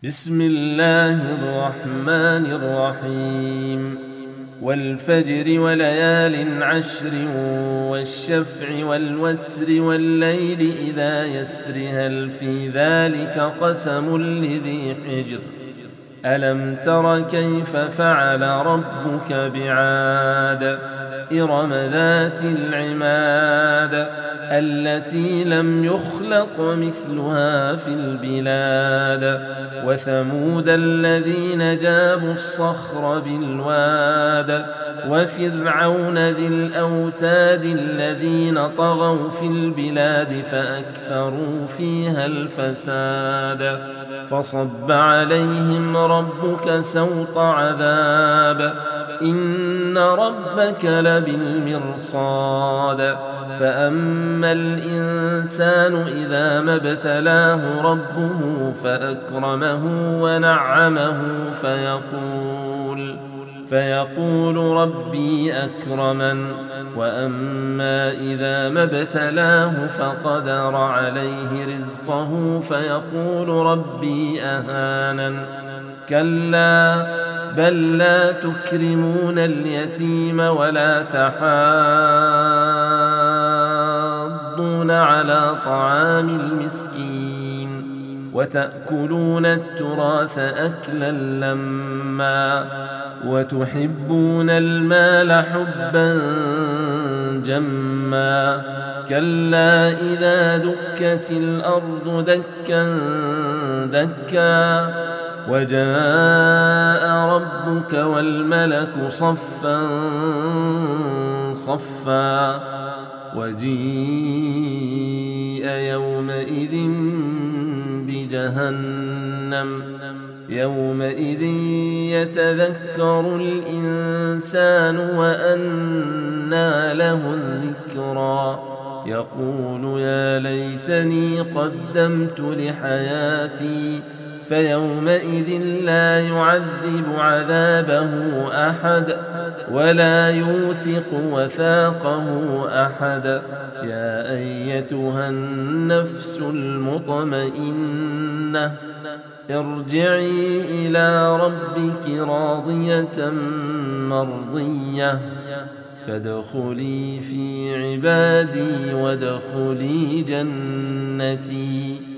بسم الله الرحمن الرحيم والفجر وليال عشر والشفع والوتر والليل إذا يسر هل في ذلك قسم لذي حجر ألم تر كيف فعل ربك بعاد إرم ذات العماد التي لم يخلق مثلها في البلاد وثمود الذين جابوا الصخر بالواد وفرعون ذي الأوتاد الذين طغوا في البلاد فأكثروا فيها الفساد فصب عليهم ربك سوط عذاب إن ربك لبالمرصاد فأما الإنسان إذا ما ابتلاه ربه فأكرمه ونعمه فيقول ربي أكرمن وأما إذا ما ابتلاه فقدر عليه رزقه فيقول ربي أهانن كلا بل لا تكرمون اليتيم ولا تحاضون على طعام المسكين وتأكلون التراث أكلا لما وتحبون المال حبا جما كلا إذا دكت الأرض دكا دكا وجاء ربك والملك صفا صفا وجيء يومئذ بجهنم يومئذ يتذكر الإنسان وأنى له الذكرى يقول يا ليتني قدمت لحياتي فيومئذ لا يعذب عذابه أحد ولا يوثق وثاقه أحد يا أيتها النفس المطمئنة ارجعي إلى ربك راضية مرضية فادخلي في عبادي وادخلي جنتي